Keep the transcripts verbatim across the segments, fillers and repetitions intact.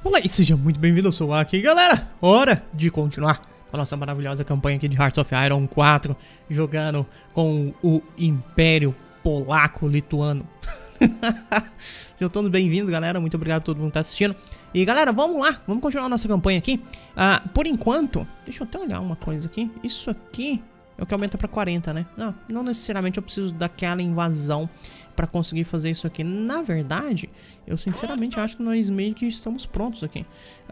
Olá e seja muito bem-vindo, eu sou o Aki, galera. Hora de continuar com a nossa maravilhosa campanha aqui de Hearts of Iron quatro, jogando com o Império Polaco-Lituano. Sejam todos bem-vindos, galera, muito obrigado a todo mundo que tá assistindo. E galera, vamos lá, vamos continuar a nossa campanha aqui. uh, Por enquanto, deixa eu até olhar uma coisa aqui. Isso aqui é o que aumenta pra quarenta, né? Não, não necessariamente eu preciso daquela invasão pra conseguir fazer isso aqui. Na verdade, eu sinceramente acho que nós meio que estamos prontos aqui.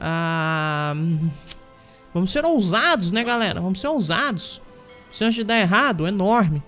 uh, Vamos ser ousados, né, galera? Vamos ser ousados. Chance de dar errado é enorme.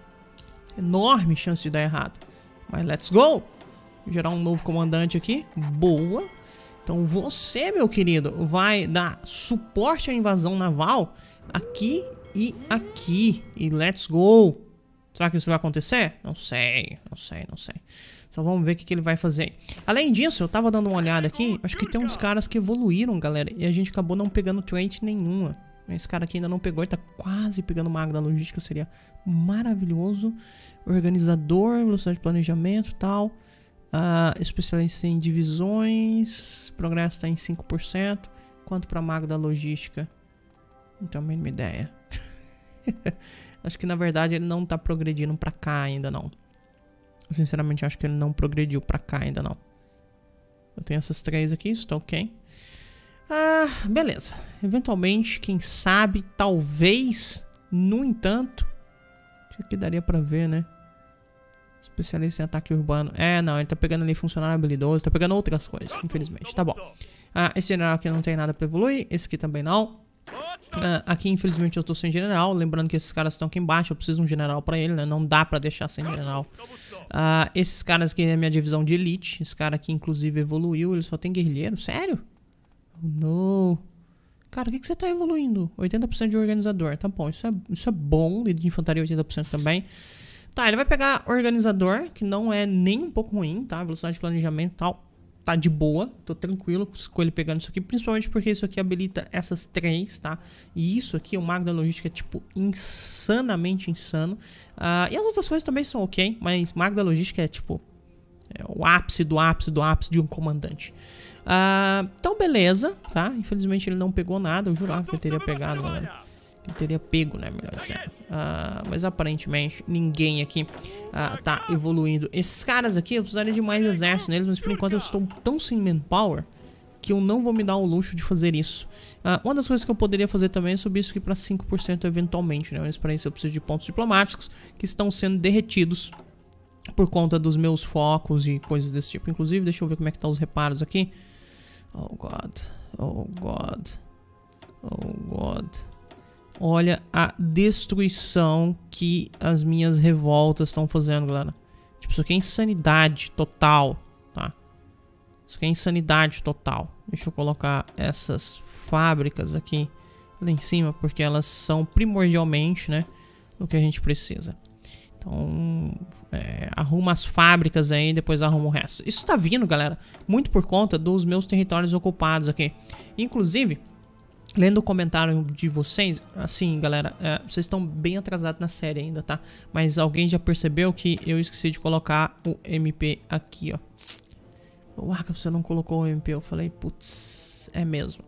Enorme chance de dar errado. Mas let's go. Gerar um novo comandante aqui. Boa. Então você, meu querido, vai dar suporte à invasão naval aqui e aqui. E let's go. Será que isso vai acontecer? Não sei, não sei, não sei. Só vamos ver o que, que ele vai fazer. Além disso, eu tava dando uma olhada aqui. Acho que tem uns caras que evoluíram, galera. E a gente acabou não pegando trait nenhuma. Esse cara aqui ainda não pegou. Ele tá quase pegando o mago da logística. Seria maravilhoso. Organizador, velocidade de planejamento e tal. Uh, especialista em divisões. Progresso tá em cinco por cento. Quanto pra mago da logística? Não tenho a mínima ideia. Acho que na verdade ele não tá progredindo pra cá ainda não. Eu sinceramente acho que ele não progrediu pra cá ainda não. Eu tenho essas três aqui, estou ok. Ah, beleza. Eventualmente, quem sabe, talvez, no entanto. Isso aqui daria pra ver, né? Especialista em ataque urbano. É, não, ele tá pegando ali funcionário habilidoso. Tá pegando outras coisas, infelizmente. Tá bom. Ah, esse general aqui não tem nada pra evoluir. Esse aqui também não. Uh, aqui infelizmente eu tô sem general. Lembrando que esses caras estão aqui embaixo. Eu preciso de um general pra ele, né? Não dá pra deixar sem general. uh, Esses caras aqui é a minha divisão de elite. Esse cara aqui inclusive evoluiu. Ele só tem guerrilheiro, sério? Oh, não. Cara, o que, que você tá evoluindo? oitenta por cento de organizador. Tá bom, isso é, isso é bom. Líder de infantaria oitenta por cento também. Tá, ele vai pegar organizador, que não é nem um pouco ruim, tá? Velocidade de planejamento e tal. Tá de boa, tô tranquilo com ele pegando isso aqui, principalmente porque isso aqui habilita essas três, tá? E isso aqui, o mago da logística é, tipo, insanamente insano. Uh, e as outras coisas também são ok, mas mago da logística é, tipo, é o ápice do ápice do ápice de um comandante. Uh, então, beleza, tá? Infelizmente ele não pegou nada, eu jurava que ele teria pegado, galera. Ele teria pego, né, melhor dizendo. Uh, mas aparentemente ninguém aqui uh, tá evoluindo. Esses caras aqui, eu precisaria de mais exército neles, mas por enquanto eu estou tão sem manpower que eu não vou me dar o luxo de fazer isso. Uh, uma das coisas que eu poderia fazer também é subir isso aqui para cinco por cento eventualmente, né? Mas para isso eu preciso de pontos diplomáticos que estão sendo derretidos por conta dos meus focos e coisas desse tipo. Inclusive, deixa eu ver como é que tá os reparos aqui. Oh God, oh God, oh God. Olha a destruição que as minhas revoltas estão fazendo, galera. Tipo, isso aqui é insanidade total, tá? Isso aqui é insanidade total. Deixa eu colocar essas fábricas aqui lá em cima, porque elas são primordialmente, né, o que a gente precisa. Então, é, arruma as fábricas aí e depois arruma o resto. Isso tá vindo, galera, muito por conta dos meus territórios ocupados aqui. Inclusive, lendo o comentário de vocês, assim, galera, é, vocês estão bem atrasados na série ainda, tá? Mas alguém já percebeu que eu esqueci de colocar o M P aqui, ó. Uau, você não colocou o M P. Eu falei, putz, é mesmo.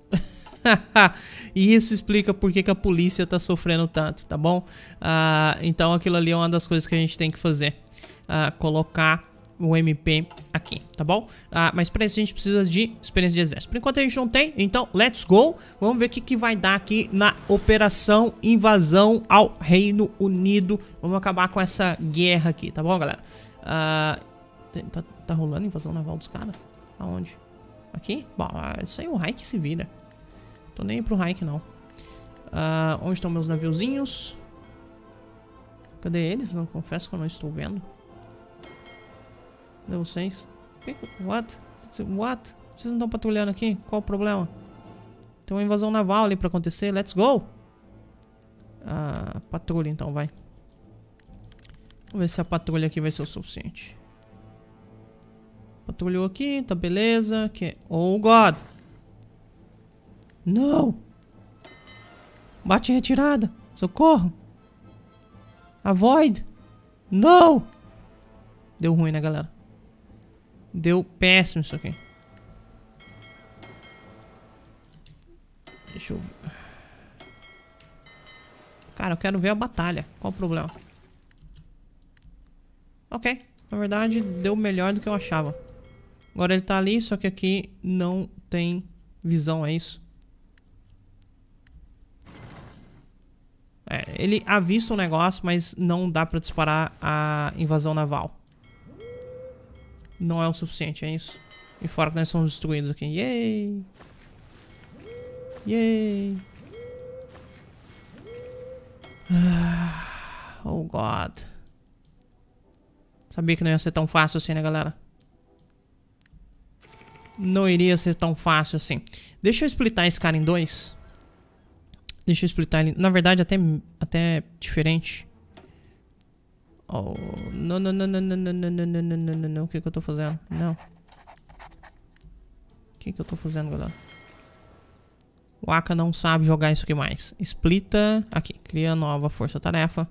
E isso explica por que, que a polícia tá sofrendo tanto, tá bom? Uh, então aquilo ali é uma das coisas que a gente tem que fazer. Uh, colocar o M P aqui, tá bom? Ah, mas para isso a gente precisa de experiência de exército. Por enquanto a gente não tem, então let's go. Vamos ver o que, que vai dar aqui na operação invasão ao Reino Unido. Vamos acabar com essa guerra aqui, tá bom, galera? Ah, tá, tá rolando invasão naval dos caras? Aonde? Aqui? Bom, isso aí o Raik se vira. Tô nem aí pro Raik não. Ah, onde estão meus naviozinhos? Cadê eles? Não, confesso que eu não estou vendo. Cadê vocês? What? What? Vocês não estão patrulhando aqui? Qual o problema? Tem uma invasão naval ali pra acontecer. Let's go! Ah, patrulha então, vai. Vamos ver se a patrulha aqui vai ser o suficiente. Patrulhou aqui, tá beleza. Que... Oh, God! Não! Bate em retirada! Socorro! Avoid! Não! Deu ruim, né, galera? Deu péssimo isso aqui. Deixa eu ver. Cara, eu quero ver a batalha. Qual o problema? Ok. Na verdade, deu melhor do que eu achava. Agora ele tá ali, só que aqui não tem visão, é isso? É, ele avista um negócio, mas não dá pra disparar a invasão naval. Não é o suficiente, é isso? E fora que nós somos destruídos aqui. Yay! Yay! Ah, oh God. Sabia que não ia ser tão fácil assim, né, galera? Não iria ser tão fácil assim. Deixa eu splitar esse cara em dois. Deixa eu splitar ele. Na verdade, até, até diferente. Oh, não, não, não, não, não, não, não, não, não, não, não, não. O que que eu tô fazendo? Não. O que que eu tô fazendo, galera? O Aka não sabe jogar isso aqui mais. Splita. Aqui. Cria nova força-tarefa.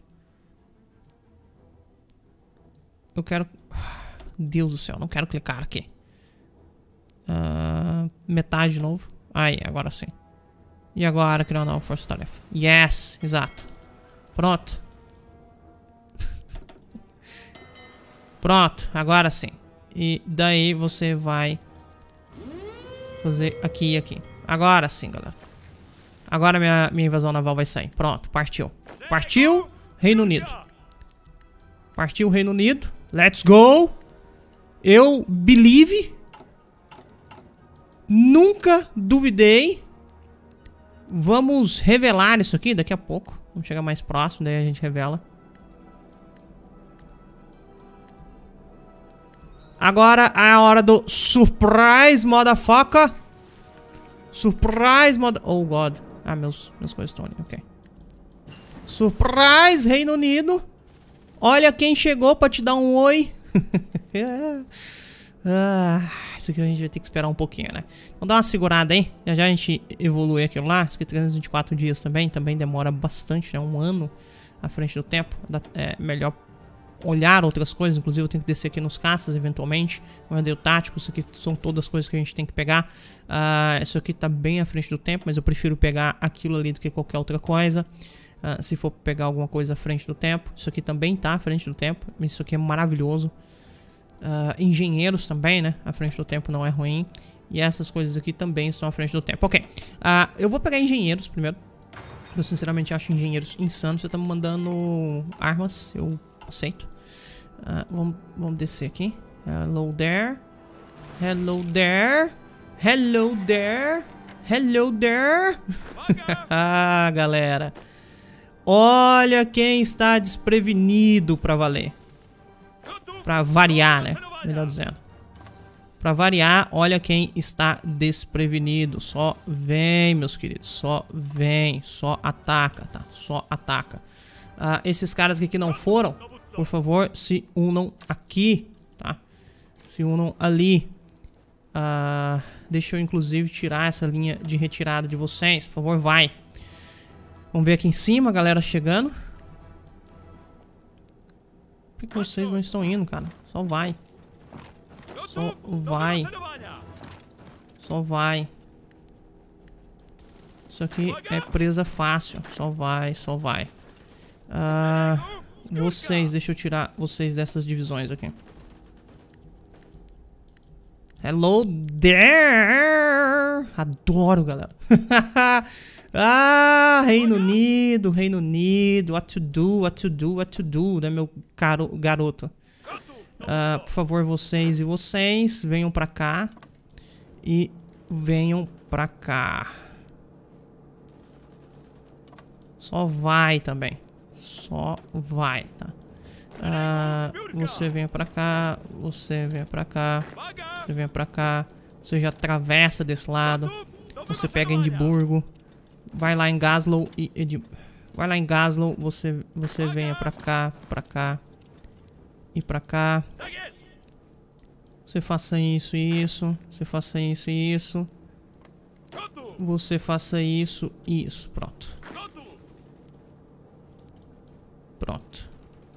Eu quero... Deus do céu, não quero clicar aqui. Uh, metade de novo. Aí, agora sim. E agora criar uma nova força-tarefa. Yes, exato. Pronto. Pronto, agora sim. E daí você vai fazer aqui e aqui. Agora sim, galera. Agora minha, minha invasão naval vai sair. Pronto, partiu. Partiu, Reino Unido. Partiu, Reino Unido. Let's go. Eu believe. Nunca duvidei. Vamos revelar isso aqui daqui a pouco. Vamos chegar mais próximo, daí a gente revela. Agora é a hora do surprise, motherfucker. Surprise, mother... Oh, God. Ah, meus, meus coisas estão ali, ok. Surprise, Reino Unido. Olha quem chegou pra te dar um oi. Ah, isso aqui a gente vai ter que esperar um pouquinho, né? Então dá uma segurada aí. Já já a gente evolui aquilo lá. Isso aqui trezentos e vinte e quatro dias também. Também demora bastante, né? Um ano à frente do tempo. É melhor olhar outras coisas. Inclusive eu tenho que descer aqui nos caças eventualmente. O rodeio tático. Isso aqui são todas as coisas que a gente tem que pegar. uh, Isso aqui tá bem à frente do tempo, mas eu prefiro pegar aquilo ali do que qualquer outra coisa. uh, Se for pegar alguma coisa à frente do tempo. Isso aqui também tá à frente do tempo. Isso aqui é maravilhoso. Uh, engenheiros também, né? À frente do tempo não é ruim. E essas coisas aqui também estão à frente do tempo. Ok. Uh, eu vou pegar engenheiros primeiro. Eu sinceramente acho engenheiros insanos. Você tá me mandando armas. Eu aceito. Uh, vamos, vamos descer aqui. Hello there. Hello there. Hello there. Hello there. Ah, galera. Olha quem está desprevenido pra valer. Pra variar, né? Melhor dizendo. Pra variar, olha quem está desprevenido. Só vem, meus queridos. Só vem. Só ataca, tá? Só ataca. Uh, esses caras aqui que não foram, por favor, se unam aqui, tá? Se unam ali. Uh, deixa eu, inclusive, tirar essa linha de retirada de vocês. Por favor, vai. Vamos ver aqui em cima, a galera chegando. Por que vocês não estão indo, cara? Só vai. Só vai. Só vai. Isso aqui é presa fácil. Só vai, só vai. Ah, vocês, deixa eu tirar vocês dessas divisões aqui. Hello there. Adoro, galera. Ah, Reino Unido, Reino Unido. What to do, what to do, what to do, né, meu caro garoto? Uh, por favor, vocês e vocês, venham pra cá. E venham pra cá. Só vai também. Só vai, tá? Uh, você venha pra cá. Você venha pra cá. Você venha pra cá. Você já atravessa desse lado. Você pega Edimburgo. Vai lá em Glasgow e Edim... Vai lá em Glasgow, você você venha pra cá, pra cá e pra cá. Você faça isso e isso, você faça isso e isso. Você faça isso e isso, pronto. Pronto.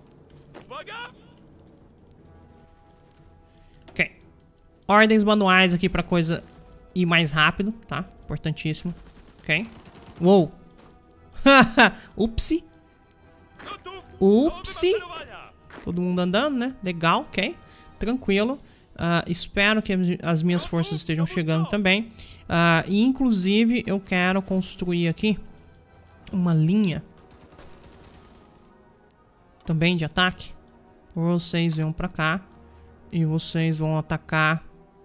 OK. Ordens manuais aqui pra coisa ir mais rápido, tá? Importantíssimo. Ok. Uou. Upsi. Upsi. Todo mundo andando, né? Legal, ok. Tranquilo. Uh, espero que as minhas forças estejam chegando também. Uh, e inclusive eu quero construir aqui uma linha também de ataque. Vocês venham pra cá e vocês vão atacar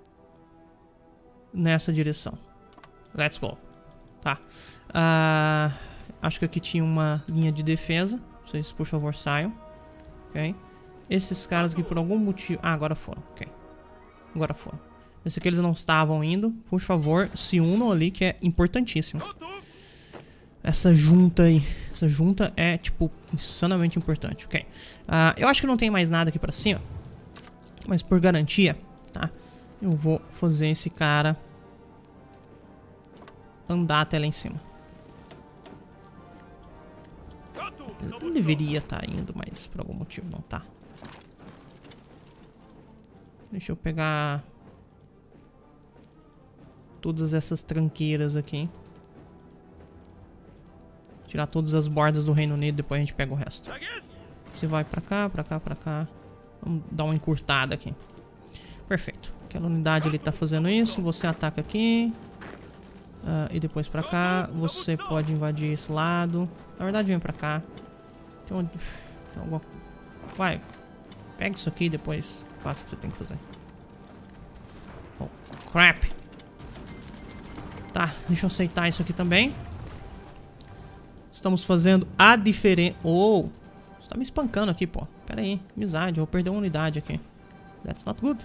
nessa direção. Let's go. Tá. Uh, acho que aqui tinha uma linha de defesa. Vocês, por favor, saiam. Ok. Esses caras aqui por algum motivo... Ah, agora foram. Ok. Agora foram. Esse aqui eles não estavam indo. Por favor, se unam ali, que é importantíssimo. Essa junta aí. Essa junta é, tipo, insanamente importante. Ok. Uh, eu acho que não tem mais nada aqui pra cima. Mas por garantia, tá? Eu vou fazer esse cara andar até lá em cima. Ele não deveria estar indo, mas por algum motivo não tá. Deixa eu pegar todas essas tranqueiras aqui. Tirar todas as bordas do Reino Unido, depois a gente pega o resto. Você vai pra cá, pra cá, pra cá. Vamos dar uma encurtada aqui. Perfeito. Aquela unidade ali tá fazendo isso. Você ataca aqui. Uh, e depois pra cá. Você pode invadir esse lado. Na verdade, vem pra cá. Tem uma... Tem alguma... Vai. Pega isso aqui e depois faça o que você tem que fazer. Oh, crap. Tá, deixa eu aceitar isso aqui também. Estamos fazendo a diferença. Oh, você tá me espancando aqui, pô. Pera aí, amizade, eu vou perder uma unidade aqui. That's not good.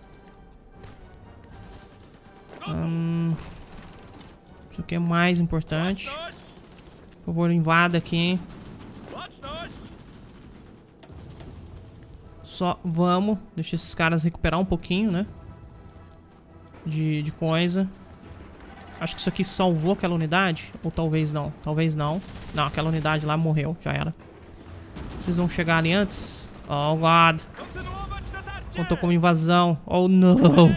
Hum, isso aqui é mais importante. Por favor, invada aqui. Só vamos. Deixa esses caras recuperar um pouquinho, né? De, de coisa. Acho que isso aqui salvou aquela unidade. Ou talvez não. Talvez não. Não, aquela unidade lá morreu. Já era. Vocês vão chegar ali antes? Oh, God. Contou como invasão. Oh, não.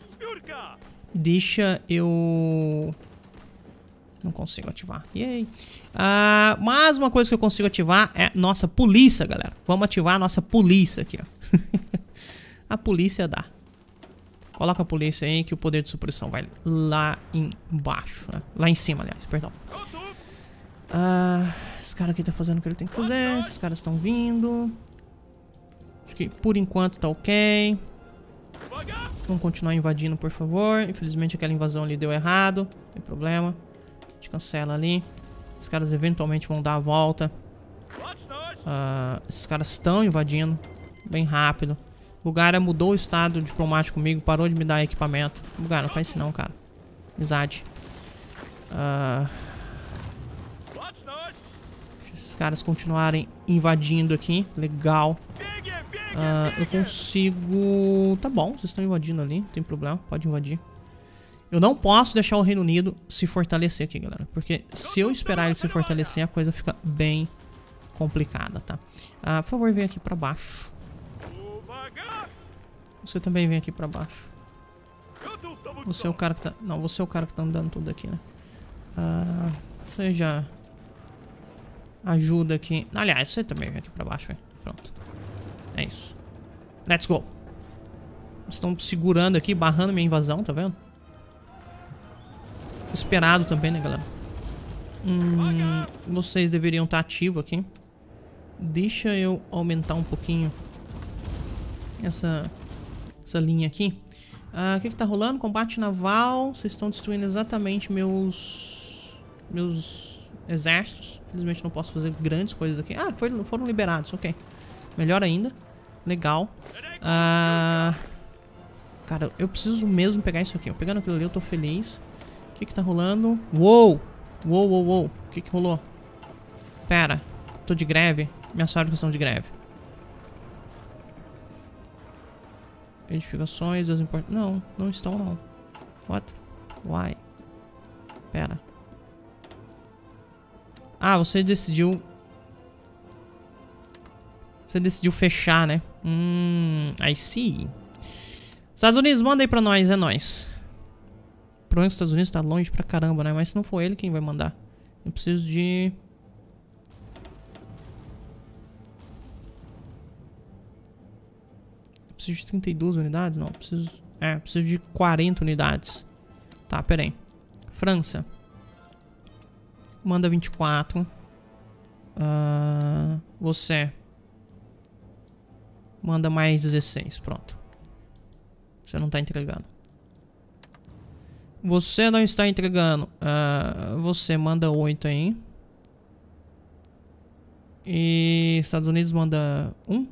Deixa eu... Não consigo ativar. Yay. Ah, mas uma coisa que eu consigo ativar é nossa polícia, galera. Vamos ativar a nossa polícia aqui, ó. A polícia dá. Coloca a polícia aí que o poder de supressão vai lá embaixo, né? Lá em cima, aliás, perdão. Ah, esse cara aqui tá fazendo o que ele tem que fazer. Esses caras estão vindo. Acho que por enquanto tá ok. Vamos continuar invadindo, por favor. Infelizmente aquela invasão ali deu errado. Não tem problema. A gente cancela ali. Os caras eventualmente vão dar a volta. Uh, esses caras estão invadindo bem rápido. Bulgária mudou o estado diplomático comigo. Parou de me dar equipamento. Bulgária, não faz isso não, cara. Amizade. Uh, deixa esses caras continuarem invadindo aqui. Legal. Uh, eu consigo... Tá bom, vocês estão invadindo ali. Não tem problema, pode invadir. Eu não posso deixar o Reino Unido se fortalecer aqui, galera. Porque se eu esperar ele se fortalecer, a coisa fica bem complicada, tá? Uh, por favor, vem aqui pra baixo. Você também vem aqui pra baixo. Você é o cara que tá... Não, você é o cara que tá andando tudo aqui, né? Uh, você já... Ajuda aqui. Aliás, você também vem aqui pra baixo, velho. Pronto. É isso. Let's go. Estão segurando aqui, barrando minha invasão, tá vendo? Esperado também, né, galera? Hum, vocês deveriam estar ativos aqui. Deixa eu aumentar um pouquinho essa, essa linha aqui. Ah, o que que tá rolando? Combate naval. Vocês estão destruindo exatamente meus... Meus exércitos. Infelizmente não posso fazer grandes coisas aqui. Ah, foram, foram liberados, ok. Melhor ainda. Legal. Ah, cara, eu preciso mesmo pegar isso aqui. Eu pegando aquilo ali, eu tô feliz. O que que tá rolando? Uou! Uou, uou, uou. O que que rolou? Pera. Tô de greve. Minhas fábricas estão de greve. Edificações, desimportações. Não, não estão não. What? Why? Pera. Ah, você decidiu... Você decidiu fechar, né? Hum... I see. Estados Unidos, manda aí pra nós, é nóis. problema é que os Estados Unidos tá longe pra caramba, né? Mas se não for ele, quem vai mandar? Eu preciso de... Eu preciso de trinta e duas unidades? Não, eu preciso... É, eu preciso de quarenta unidades. Tá, pera aí. França. Manda vinte e quatro. Uh, você. Manda mais dezesseis, pronto. Você não tá entregando. Você não está entregando. Uh, você manda oito aí. E Estados Unidos manda um.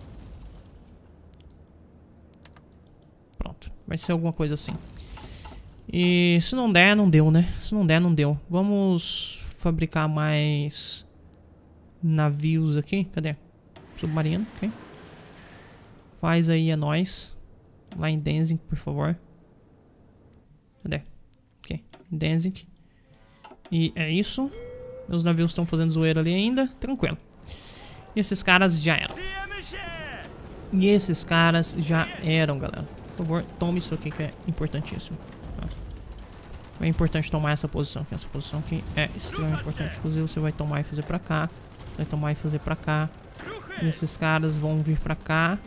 Pronto. Vai ser alguma coisa assim. E se não der, não deu, né? Se não der, não deu. Vamos fabricar mais navios aqui. Cadê? Submarino, ok. Faz aí, é nóis. Lá em Danzig, por favor. Cadê? Ok, Danzig. E é isso. Meus navios estão fazendo zoeira ali ainda. Tranquilo. E esses caras já eram. E esses caras já eram, galera. Por favor, tome isso aqui que é importantíssimo. É importante tomar essa posição aqui. Essa posição aqui é extremamente importante. Inclusive você vai tomar e fazer pra cá. Vai tomar e fazer pra cá. E esses caras vão vir pra cá.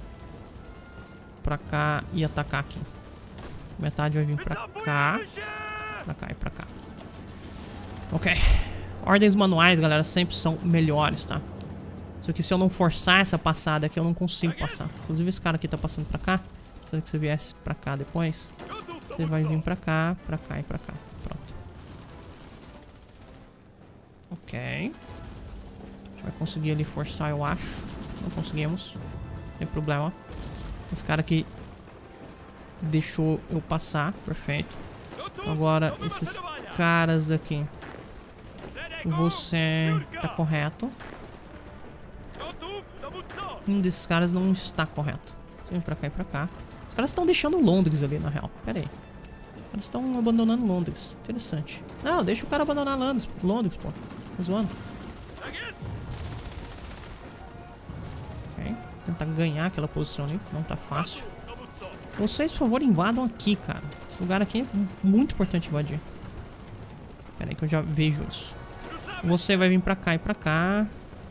Pra cá e atacar aqui. Metade vai vir pra cá. Pra cá e pra cá. Ok. Ordens manuais, galera, sempre são melhores, tá? Só que se eu não forçar essa passada aqui, eu não consigo passar. Inclusive esse cara aqui tá passando pra cá. Se você viesse pra cá depois, você vai vir pra cá, pra cá e pra cá. Pronto. Ok. A gente vai conseguir ali forçar, eu acho. Não conseguimos. Não tem problema. Esse cara aqui deixou eu passar. Perfeito. Agora, esses caras aqui. Você tá correto. Um desses caras não está correto. Você vem pra cá e pra cá. Os caras estão deixando Londres ali, na real. Pera aí. Os caras estão abandonando Londres. Interessante. Não, deixa o cara abandonar Londres, Londres pô. Tá zoando. Ok. Tentar ganhar aquela posição ali. Não tá fácil. Vocês, por favor, invadam aqui, cara. Esse lugar aqui é muito importante invadir. Pera aí que eu já vejo isso. Você vai vir pra cá e pra cá.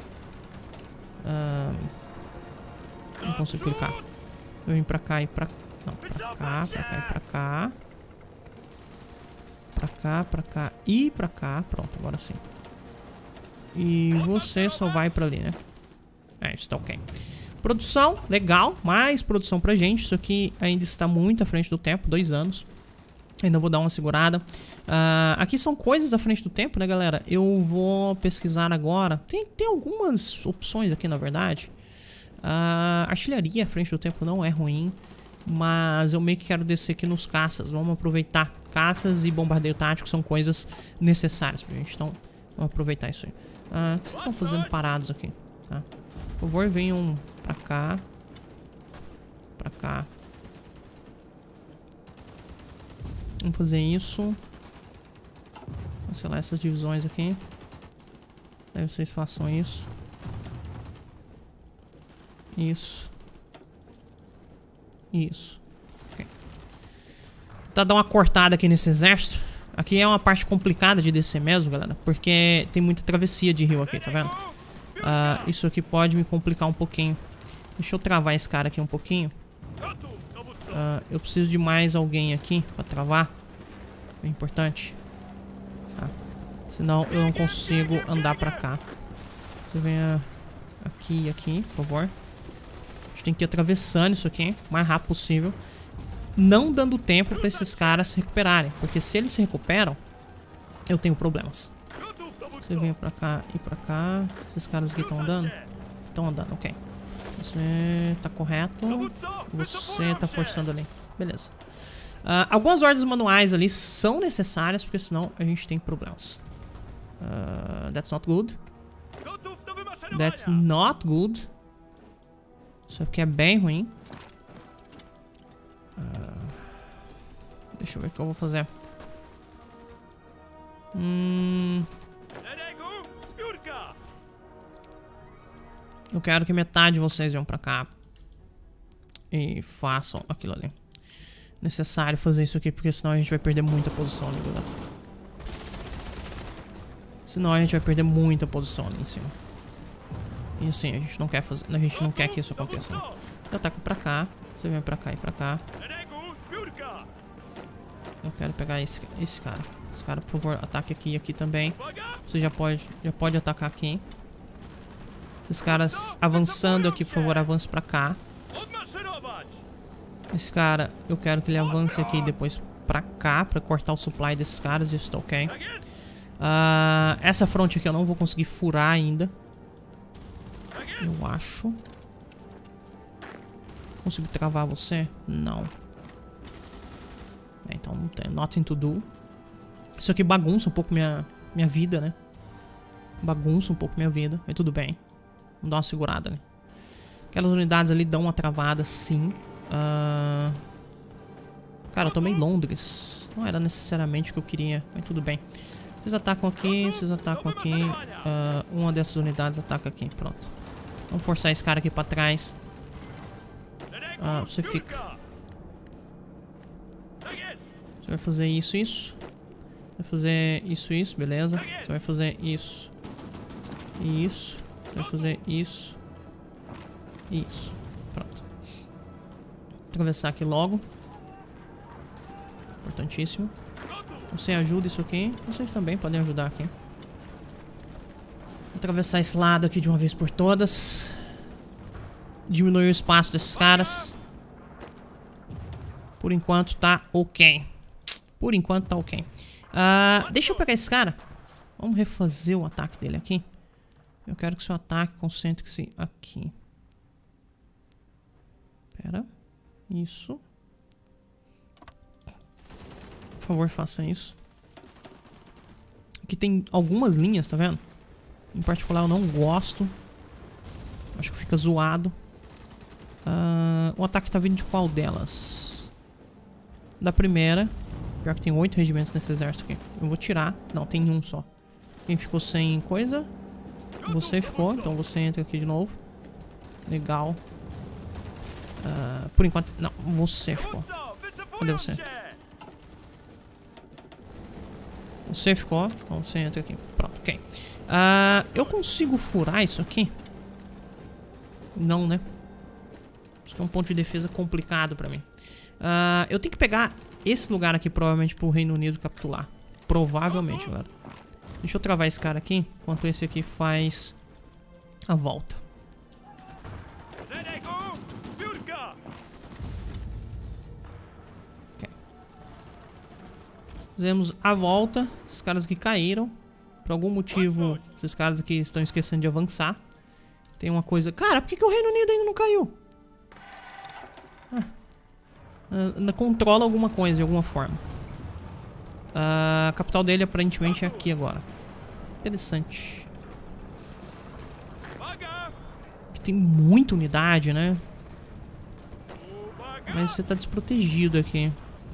Ah, não consigo clicar. Você vai vir pra cá e pra... Não, pra cá, pra cá e pra cá. Pra cá, pra cá e pra cá. Pronto, agora sim. E você só vai pra ali, né? É, isso tá ok. Produção, legal. Mais produção pra gente. Isso aqui ainda está muito à frente do tempo. Dois anos. Ainda vou dar uma segurada. Uh, aqui são coisas à frente do tempo, né, galera? Eu vou pesquisar agora. Tem, tem algumas opções aqui, na verdade. Uh, artilharia à frente do tempo não é ruim. Mas eu meio que quero descer aqui nos caças. Vamos aproveitar. Caças e bombardeio tático são coisas necessárias pra gente. Então, vamos aproveitar isso aí. Uh, o que vocês estão fazendo parados aqui? Tá? Por favor, venham pra cá. Pra cá. Vamos fazer isso. Cancelar essas divisões aqui. Aí vocês façam isso. Isso. Isso. Ok. Tentar dar uma cortada aqui nesse exército. Aqui é uma parte complicada de descer mesmo, galera. Porque tem muita travessia de rio aqui, tá vendo? Uh, isso aqui pode me complicar um pouquinho. Deixa eu travar esse cara aqui um pouquinho. Uh, eu preciso de mais alguém aqui pra travar. É importante. Tá. Senão eu não consigo andar pra cá. Você venha aqui e aqui, por favor. A gente tem que ir atravessando isso aqui o mais rápido possível. Não dando tempo pra esses caras se recuperarem. Porque se eles se recuperam, eu tenho problemas. Você vem pra cá e pra cá. Esses caras aqui estão andando? Estão andando, ok. Você tá correto. Você tá forçando ali. Beleza. Uh, algumas ordens manuais ali são necessárias, porque senão a gente tem problemas. Uh, that's not good. That's not good. Isso aqui é bem ruim. Uh, deixa eu ver o que eu vou fazer. Hum... Eu quero que metade de vocês venham pra cá e façam aquilo ali. necessário fazer isso aqui, porque senão a gente vai perder muita posição ali, galera. Senão a gente vai perder muita posição ali em cima. E assim, a gente não quer fazer, a gente não quer que isso aconteça, né? Eu ataco pra cá, você vem pra cá e pra cá. Eu quero pegar esse, esse cara. Esse cara, por favor, ataque aqui e aqui também. Você já pode, já pode atacar aqui. Esses caras avançando aqui, por favor, avance pra cá. Esse cara, eu quero que ele avance aqui depois pra cá, pra cortar o supply desses caras. Isso tá ok. Uh, essa fronte aqui eu não vou conseguir furar ainda. Eu acho. Consigo travar você? Não. É, então não tem nothing to do. Isso aqui bagunça um pouco minha, minha vida, né? Bagunça um pouco minha vida. Mas tudo bem. Vamos dar uma segurada, né? Aquelas unidades ali dão uma travada, sim. Uh... Cara, eu tomei Londres. Não era necessariamente o que eu queria, mas tudo bem. Vocês atacam aqui, vocês atacam aqui. Uh, uma dessas unidades ataca aqui, pronto. Vamos forçar esse cara aqui pra trás. Ah, você fica. Você vai fazer isso, isso. Vai fazer isso, isso, beleza. Você vai fazer isso. E isso. Você vai fazer isso. Isso. Pronto. Vou atravessar aqui logo. Importantíssimo. Você ajuda isso aqui. Vocês também podem ajudar aqui. Vou atravessar esse lado aqui de uma vez por todas. Diminuir o espaço desses caras. Por enquanto tá ok. Por enquanto tá ok. Uh, deixa eu pegar esse cara. Vamos refazer o ataque dele aqui. Eu quero que seu ataque concentre-se aqui. Pera. Isso. Por favor, faça isso. Aqui tem algumas linhas, tá vendo? Em particular eu não gosto. Acho que fica zoado. Uh, o ataque tá vindo de qual delas? Da primeira. Pior que tem oito regimentos nesse exército aqui. Eu vou tirar. Não, tem um só. Quem ficou sem coisa? Você ficou. Então você entra aqui de novo. Legal. Uh, por enquanto... Não, você ficou. Cadê você? Você ficou. Então você entra aqui. Pronto, ok. Uh, eu consigo furar isso aqui? Não, né? Isso aqui é um ponto de defesa complicado pra mim. Uh, eu tenho que pegar esse lugar aqui, provavelmente, pro Reino Unido capturar. Provavelmente, galera. Deixa eu travar esse cara aqui, enquanto esse aqui faz a volta. Ok. Fizemos a volta. Esses caras aqui caíram. Por algum motivo, esses caras aqui estão esquecendo de avançar. Tem uma coisa... Cara, por que, que o Reino Unido ainda não caiu? Ah. Ainda controla alguma coisa de alguma forma. A capital dele aparentemente é aqui agora. Interessante. Aqui tem muita unidade, né? Mas você tá desprotegido aqui.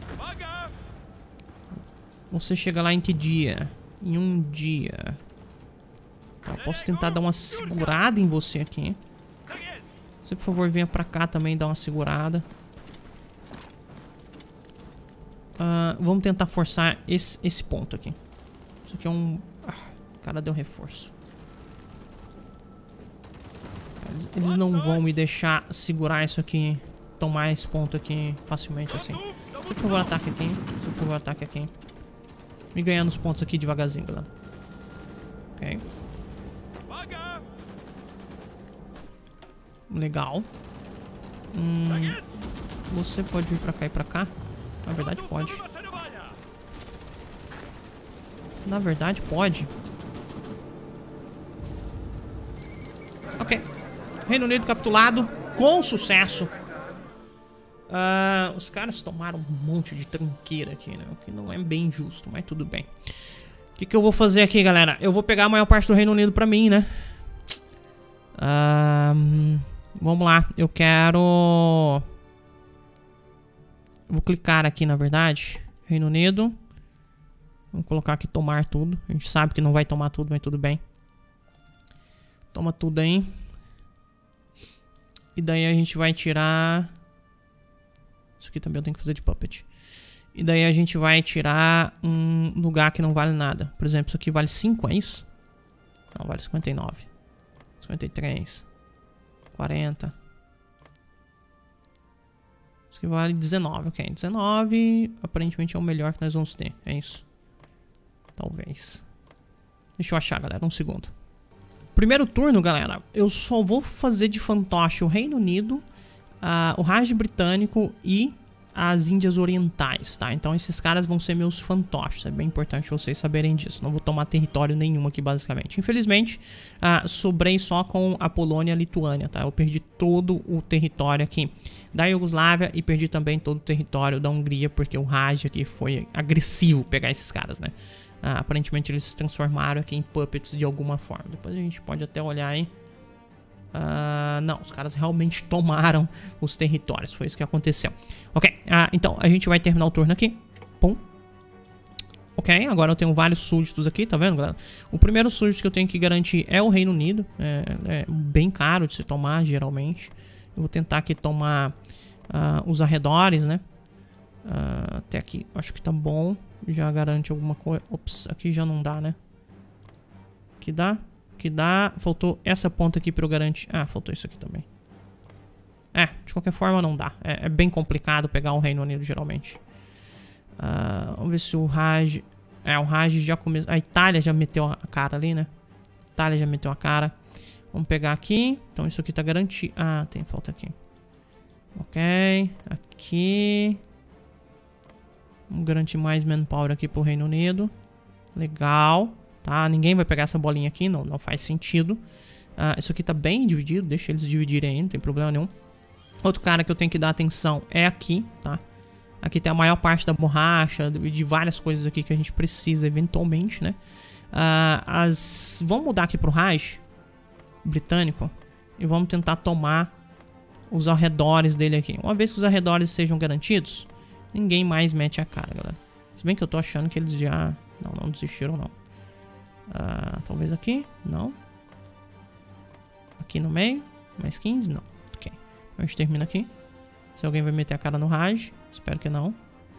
Você chega lá em que dia? Em um dia. Tá, posso tentar dar uma segurada em você aqui. Você, por favor, venha pra cá também dar uma segurada. Uh, vamos tentar forçar esse, esse ponto aqui. Isso aqui é um... Ah, o cara deu reforço. Eles, eles não vão me deixar segurar isso aqui. Tomar esse ponto aqui facilmente assim. Você, por favor, ataque aqui. Você, por favor, ataque aqui. Me ganhando os pontos aqui devagarzinho, galera. Ok. Legal. Hum, você pode vir pra cá e pra cá? Na verdade pode. Na verdade pode. Ok. Reino Unido capturado com sucesso. Uh, os caras tomaram um monte de tranqueira aqui, né? O que não é bem justo, mas tudo bem. O que, que eu vou fazer aqui, galera? Eu vou pegar a maior parte do Reino Unido pra mim, né? Uh, vamos lá. Eu quero... Vou clicar aqui, na verdade. Reino Unido. Vamos colocar aqui tomar tudo. A gente sabe que não vai tomar tudo, mas tudo bem. Toma tudo aí. E daí a gente vai tirar... Isso aqui também eu tenho que fazer de puppet. E daí a gente vai tirar um lugar que não vale nada. Por exemplo, isso aqui vale cinco, é isso? Não, vale cinquenta e nove. cinquenta e três. quarenta. Isso aqui vale dezenove, ok. dezenove aparentemente é o melhor que nós vamos ter. É isso. Talvez. Deixa eu achar, galera. Um segundo. Primeiro turno, galera. Eu só vou fazer de fantoche o Reino Unido, uh, o Raj britânico e as Índias Orientais, tá? Então esses caras vão ser meus fantoches. É bem importante vocês saberem disso. Não vou tomar território nenhum aqui, basicamente. Infelizmente, uh, sobrei só com a Polônia e a Lituânia, tá? Eu perdi todo o território aqui da Iugoslávia e perdi também todo o território da Hungria, porque o Raj aqui foi agressivo pegar esses caras, né? Uh, aparentemente eles se transformaram aqui em puppets de alguma forma. Depois a gente pode até olhar aí. Uh, não, os caras realmente tomaram os territórios. Foi isso que aconteceu. Ok, uh, então a gente vai terminar o turno aqui. Pum. Ok, agora eu tenho vários súditos aqui, tá vendo, galera? O primeiro súdito que eu tenho que garantir é o Reino Unido. É, é bem caro de se tomar, geralmente. Eu vou tentar aqui tomar uh, os arredores, né? Uh, até aqui, acho que tá bom. Já garante alguma coisa. Ops, aqui já não dá, né? Aqui dá. Que dá, faltou essa ponta aqui pra eu garantir. Ah, faltou isso aqui também. É, de qualquer forma não dá. É, é bem complicado pegar o Reino Unido, geralmente. Uh, vamos ver se o Raj... É, o Raj já começou... A Itália já meteu a cara ali, né? A Itália já meteu a cara. Vamos pegar aqui. Então isso aqui tá garantido. Ah, tem falta aqui. Ok. Aqui. Vamos garantir mais manpower aqui pro Reino Unido. Legal. Tá, ninguém vai pegar essa bolinha aqui, não, não faz sentido. uh, Isso aqui tá bem dividido, deixa eles dividirem aí, não tem problema nenhum. Outro cara que eu tenho que dar atenção é aqui, tá? Aqui tem a maior parte da borracha, de várias coisas aqui que a gente precisa eventualmente, né? uh, as... Vamos mudar aqui pro Raj britânico e vamos tentar tomar os arredores dele aqui. Uma vez que os arredores sejam garantidos, ninguém mais mete a cara, galera. Se bem que eu tô achando que eles já... Não, não desistiram não. Uh, talvez aqui, não. Aqui no meio, mais quinze, não. Ok, então a gente termina aqui. Se alguém vai meter a cara no Raj, espero que não.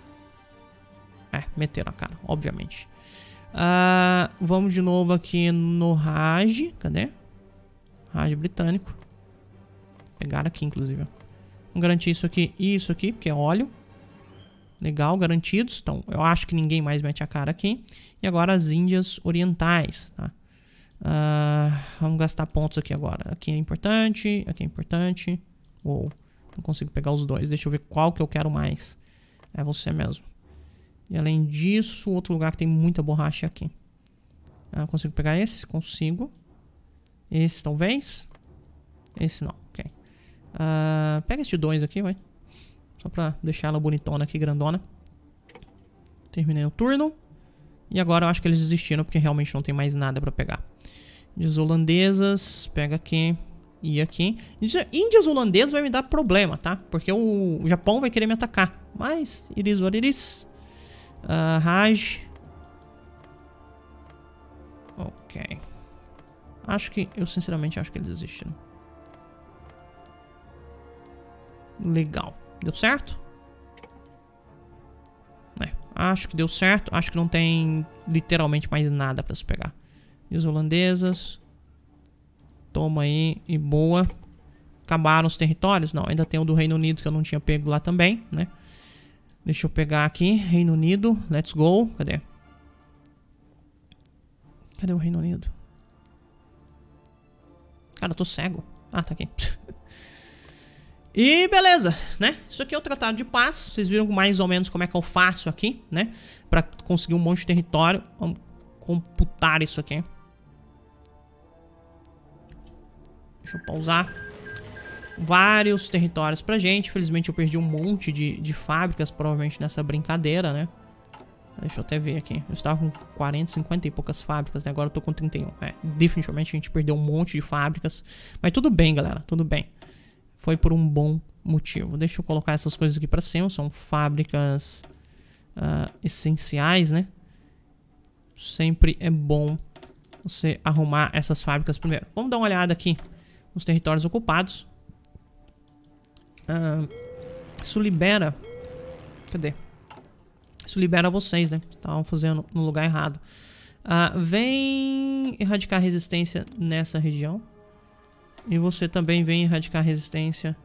É, meteram a cara, obviamente. uh, Vamos de novo aqui no Raj. Cadê? Raj britânico. Pegaram aqui, inclusive. Vamos garantir isso aqui e isso aqui, porque é óleo. Legal, garantidos. Então, eu acho que ninguém mais mete a cara aqui. E agora as Índias Orientais, tá? Uh, vamos gastar pontos aqui agora. Aqui é importante, aqui é importante. Uou, não consigo pegar os dois. Deixa eu ver qual que eu quero mais. É você mesmo. E além disso, outro lugar que tem muita borracha é aqui. Uh, consigo pegar esse? Consigo. Esse talvez. Esse não, ok. Uh, pega esse dois aqui, vai. Só pra deixar ela bonitona aqui, grandona. Terminei o turno. E agora eu acho que eles desistiram, porque realmente não tem mais nada pra pegar. Índias holandesas. Pega aqui. E aqui. Índias holandesas vai me dar problema, tá? Porque o, o Japão vai querer me atacar. Mas, it is what it is. Uh, Raj. Ok. Acho que... Eu sinceramente acho que eles desistiram. Legal. Deu certo? É, acho que deu certo. Acho que não tem literalmente mais nada pra se pegar. E os holandesas. Toma aí e boa. Acabaram os territórios? Não, ainda tem o do Reino Unido que eu não tinha pego lá também, né? Deixa eu pegar aqui. Reino Unido, let's go. Cadê? Cadê o Reino Unido? Cara, eu tô cego. Ah, tá aqui. E beleza, né? Isso aqui é o Tratado de Paz. Vocês viram mais ou menos como é que eu faço aqui, né? Pra conseguir um monte de território. Vamos computar isso aqui. Deixa eu pausar. Vários territórios pra gente. Infelizmente eu perdi um monte de, de fábricas, provavelmente nessa brincadeira, né? Deixa eu até ver aqui. Eu estava com quarenta, cinquenta e poucas fábricas, né? Agora eu tô com trinta e um. É, definitivamente a gente perdeu um monte de fábricas. Mas tudo bem, galera. Tudo bem. Foi por um bom motivo. Deixa eu colocar essas coisas aqui pra cima. São fábricas uh, essenciais, né? Sempre é bom você arrumar essas fábricas primeiro. Vamos dar uma olhada aqui nos territórios ocupados. Uh, isso libera Cadê? Isso libera vocês, né? Estavam fazendo no lugar errado. Uh, vem erradicar resistência nessa região. E você também vem erradicar resistência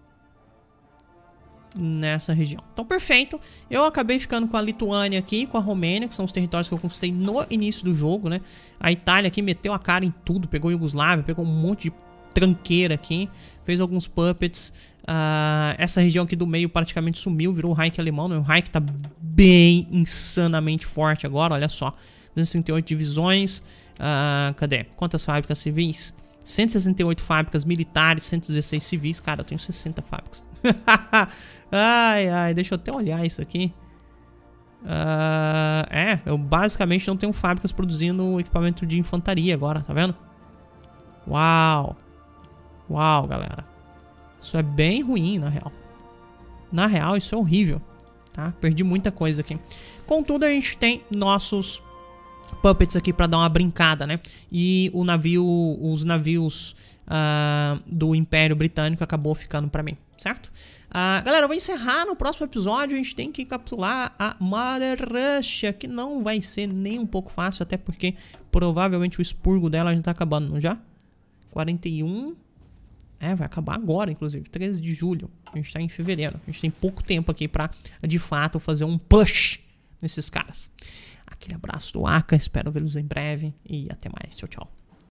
nessa região. Então, perfeito. Eu acabei ficando com a Lituânia aqui, com a Romênia, que são os territórios que eu conquistei no início do jogo, né? A Itália aqui meteu a cara em tudo, pegou a Iugoslávia, pegou um monte de tranqueira aqui, fez alguns puppets. Uh, essa região aqui do meio praticamente sumiu, virou o Reich alemão, né? O Reich tá bem insanamente forte agora, olha só. duzentas e trinta e oito divisões. Uh, cadê? Quantas fábricas civis? cento e sessenta e oito fábricas militares, cento e dezesseis civis. Cara, eu tenho sessenta fábricas. Ai, ai, deixa eu até olhar isso aqui. Uh, é, eu basicamente não tenho fábricas produzindo equipamento de infantaria agora, tá vendo? Uau. Uau, galera. Isso é bem ruim, na real. Na real, isso é horrível, tá? Perdi muita coisa aqui. Contudo, a gente tem nossos puppets aqui pra dar uma brincada, né? E o navio, os navios uh, do Império Britânico acabou ficando pra mim, certo? Uh, galera, eu vou encerrar no próximo episódio. A gente tem que capturar a Mother Russia, que não vai ser nem um pouco fácil, até porque provavelmente o expurgo dela já tá acabando, não já? quarenta e um... É, vai acabar agora, inclusive, treze de julho. A gente tá em fevereiro. A gente tem pouco tempo aqui pra, de fato, fazer um push nesses caras. Aquele abraço do Aka, espero vê-los em breve e até mais. Tchau, tchau.